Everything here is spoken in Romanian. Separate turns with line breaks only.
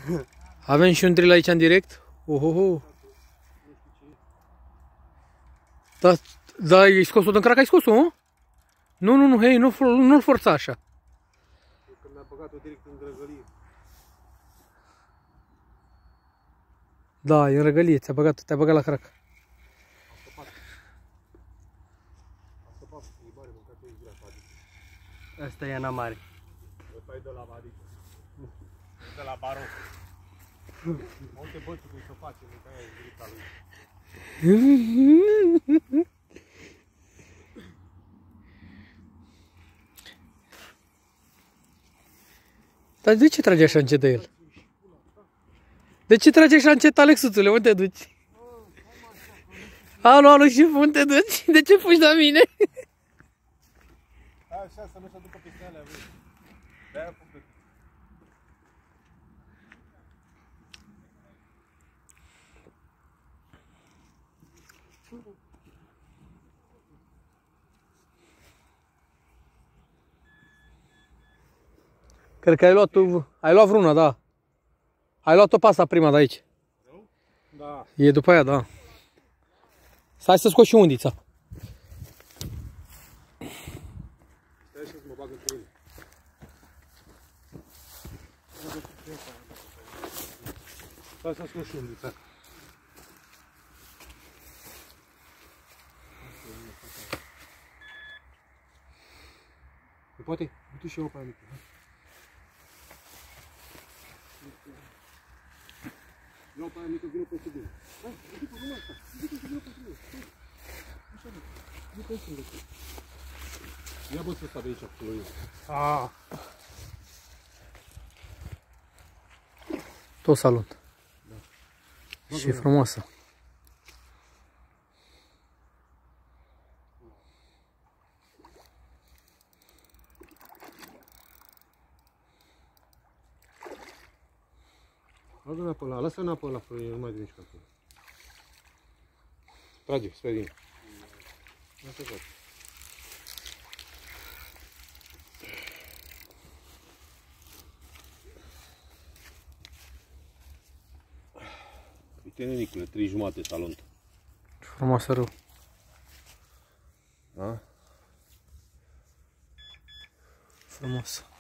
Avem și un drill aici în direct. Ohoho. Da, ai scos-o din crac, ai scos-o, nu? Nu, hei, nu-l forța așa.
Că mi-a băgat-o direct în grăgălie.
Da, e în răgălie, te-a băgat la crac.
A scăpat schimbare, mâncat pe grea, adică.
Asta e Ana Mare.
Ăsta e de la adică. De la baron. Uite bățul cum se face, mânca aia e grica lui.
Dar de ce trage așa încet de el? De ce trage așa încet, Alexuțule? Unde te duci? Alo, șef, unde te duci? De ce fugi la mine?
Hai așa, să nu se ducă peste alea, vezi. De-aia pucă.
Cred că ai luat vreuna, da. Ai luat-o pe asta prima de aici.
Da.
E după aia, da. Stai să scoți și undița.
Stai așa să mă bag între ele. Stai să scot și undița. Poate? Uite și eu pe aia mică. Iau pe aia mică, vină pe sudul. Hai, uite-o, nu asta. Uite-o, vină pe sudul. Așa, mă. Nu pe sudul. Ia bă ăsta de aici, acolo eu.
Tot salut.
Da.
Și frumoasă.
Lasă înapoi ăla, lasă înapoi ăla, nu mai mișcă acolo. Trage, spre din. Asta fac. Uite, nenicule, 3,5 salont.
Frumoasă rău.
Da?
Frumoasă.